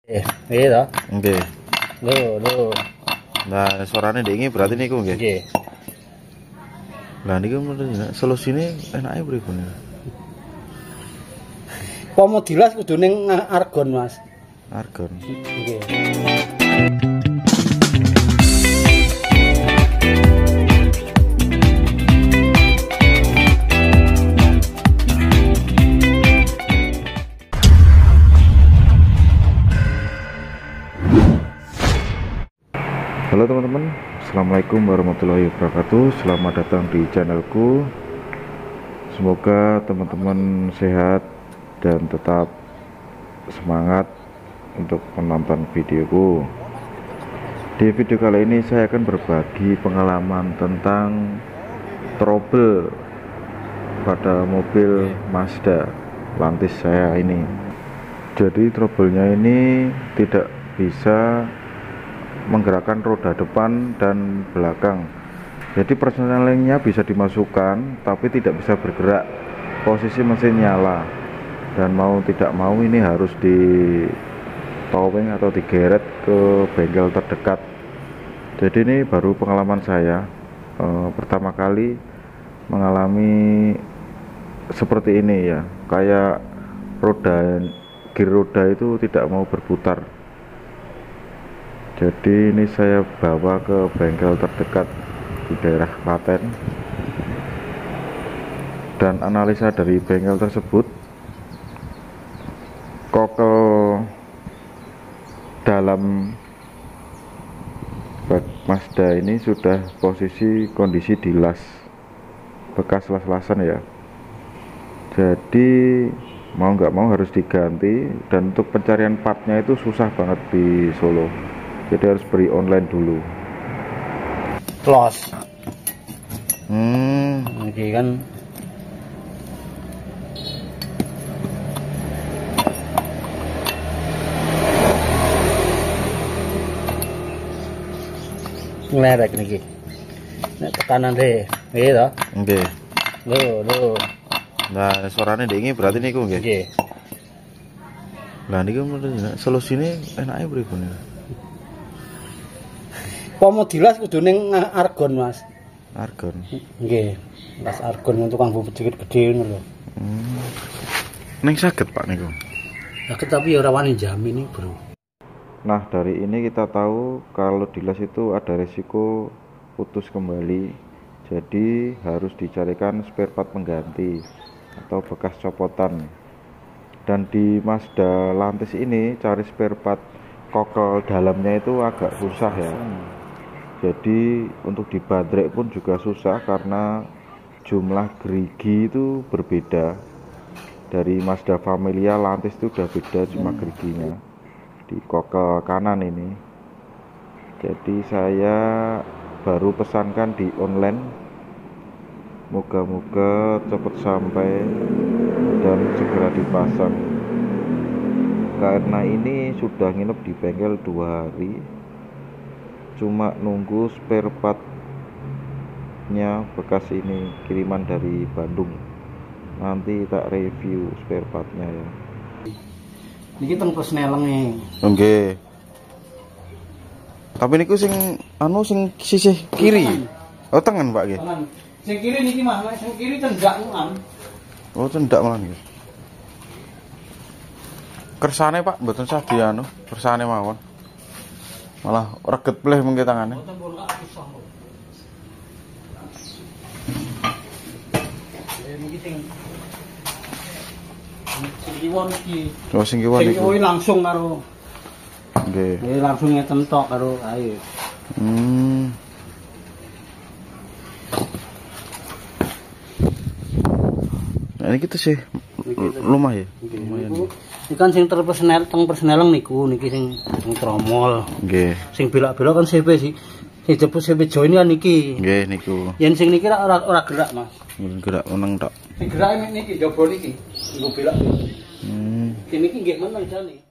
Iya toh? Nggih. Lho. Nah, suarane ndek berarti niku nggih. Nggih. Lah niku solusine enake pripun? Pomo dilas kudu ning argon, Mas. Argon. Nggih. Halo teman-teman, assalamualaikum warahmatullahi wabarakatuh. Selamat datang di channelku. Semoga teman-teman sehat dan tetap semangat untuk menonton videoku. Di video kali ini saya akan berbagi pengalaman tentang trouble pada mobil Mazda Lantis saya ini. Jadi trouble-nya ini tidak bisa menggerakkan roda depan dan belakang. Jadi persnelingnya bisa dimasukkan tapi tidak bisa bergerak, posisi mesin nyala, dan mau tidak mau ini harus di towing atau digeret ke bengkel terdekat. Jadi ini baru pengalaman saya, pertama kali mengalami seperti ini ya, kayak gear roda itu tidak mau berputar. Jadi ini saya bawa ke bengkel terdekat di daerah Klaten, dan analisa dari bengkel tersebut, kokel dalam bak Mazda ini sudah posisi kondisi dilas, bekas las-lasan ya. Jadi mau nggak mau harus diganti, dan untuk pencarian partnya itu susah banget di Solo. Jadi harus beli online dulu. Close. Oke kan ngelerek niki. Nek tekanan deh. Iya toh? Nggih. Lho. Nah, suarane ndek berarti niku nggih. Nggih. Lah niku solusine enake pripun ya? Pomo dilas kudu ning argon, Mas. Argon. Nggih. Las argon untuk kanggo gede-gede ngono lho. Ning saged Pak niku. Lah tapi ya ora wani jamin iki, Bro. Nah, dari ini kita tahu kalau dilas itu ada resiko putus kembali. Jadi harus dicarikan spare part pengganti atau bekas copotan. Dan di Mazda Lantis ini cari spare part kokel dalamnya itu agak susah ya. Jadi untuk di baterai pun juga susah karena jumlah gerigi itu berbeda. Dari Mazda Familia, Lantis itu udah beda cuma geriginya di kokel kanan ini. Jadi saya baru pesankan di online, moga-moga cepat sampai dan segera dipasang. Karena ini sudah nginep di bengkel 2 hari, cuma nunggu spare partnya bekas ini kiriman dari Bandung. Nanti tak review spare partnya ya. Niki teng persnelenge. Nggih. Tapi niku sing sing sisih kiri. Oh, tengen Pak nggih. Tengen. Sing kiri niki mah, sing kiri cendak nuan. Oh, cendak malah nggih. Kersane Pak mboten sah dianu, kersane mawon. Malah reget bleh mengke tangane. Mboten pun gak susah. Niki sing kiwon iki. Oh, sing kiwon Sing niku. langsung karo Nggih. nggih langsung ngeten tok karo ae. Nah, ini kita sih lumah ya. Lumayan. Iki kan sing persneleng niku niki sing tromol. Nggih. Sing belak-belak kan CP sih. Sing jebul CP join kan niki. Nggih niku. Yen sing niki ora gerak, Mas. Gerak meneng tok. Sing gerak niki jaba niki. Nggo belak. Niki nggih meneng jane.